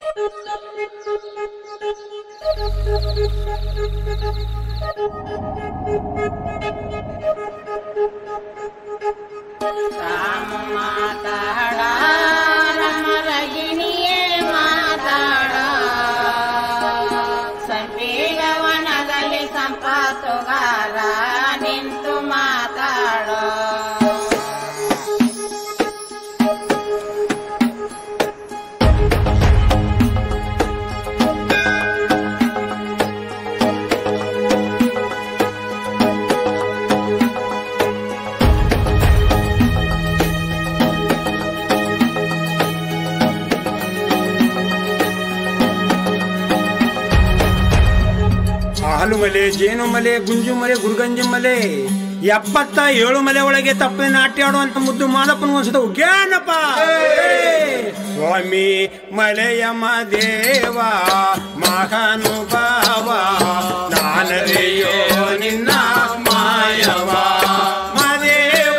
ಹಾಲು ಮಲೆ, ಜೇನು ಮಲೆ, ಗುಂಜು ಮಲೆ, ಗುರುಗಂಜಿ ಮಲೆ, 77 ಮಲೆ ಒಳಗೆ ತಪ್ಪೆ ನಾಟ್ಯ ಆಡುವಂತ ಮುದ್ದು ಮಾದಪ್ಪನ ಅನ್ಸುತ್ತ ಉಗ್ಯಾನಪ್ಪ ಸ್ವಾಮಿ ಮಲೆಯಮ ದೇವ ಮಹಾನುಭಾವ ನಾನರೆಯೋ ನಿನ್ನ ಮಾಯವ ಮದೇವ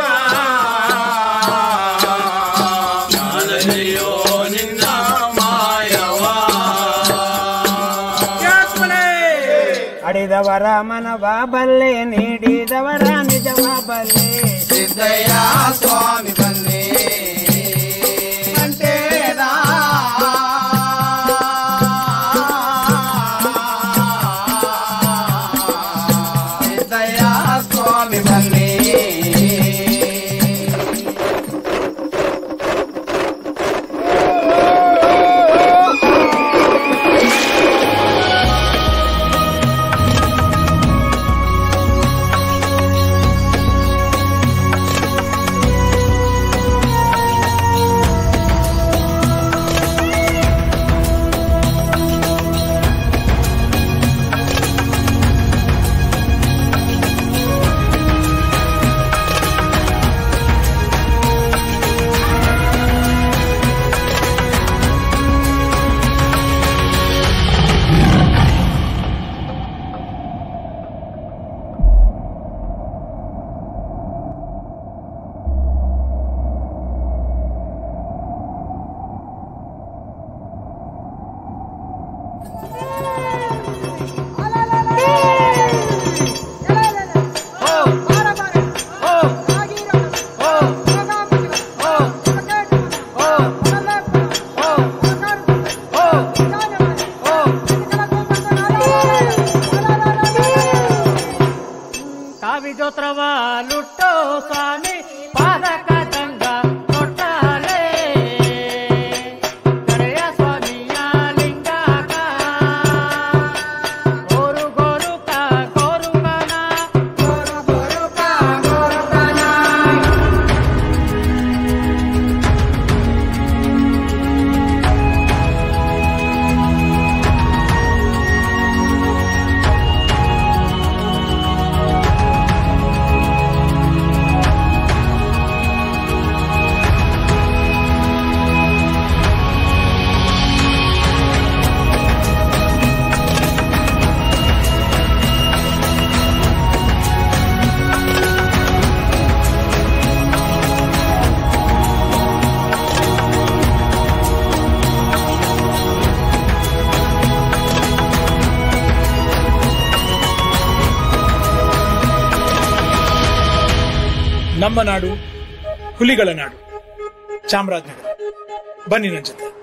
ನಾನರೆಯೋ ನಿನ್ನ ಮಾಯವ ಅಡಿದವರ ಮನವ ಬಲ್ಲೆ ನೀಡಿದವರ ನಿಜವ ಬಲ್ಲೆ ಸಿದ್ದಯ್ಯ ಸ್ವಾಮಿ ಬಲ್ಲೆ ಅಂಟೇದ ಸಿದ್ದಯ್ಯ ಸ್ವಾಮಿ ಬಲ್ಲೆ ಕಾವಿಜೋತ್ರವ ಲುಟ್ಟೋ ಸ್ವಾಮಿ ಪಾದಕ ತಂಗ ಕೊಟ್ಟಾಲೆ ಕರೆಯ ಸ್ವಾಮಿಯ ಲಿಂಗಾಕ ಗೋರು ಗೋರುಕ ಗೋರುಕನ ಗೋರು ಗೋರುಕ ಗೋರುಕನ ನಮ್ಮ ನಾಡು ಹುಲಿಗಳ ನಾಡು ಚಾಮರಾಜನಗರ. ಬನ್ನಿ ನನ್ನ ಜೊತೆ.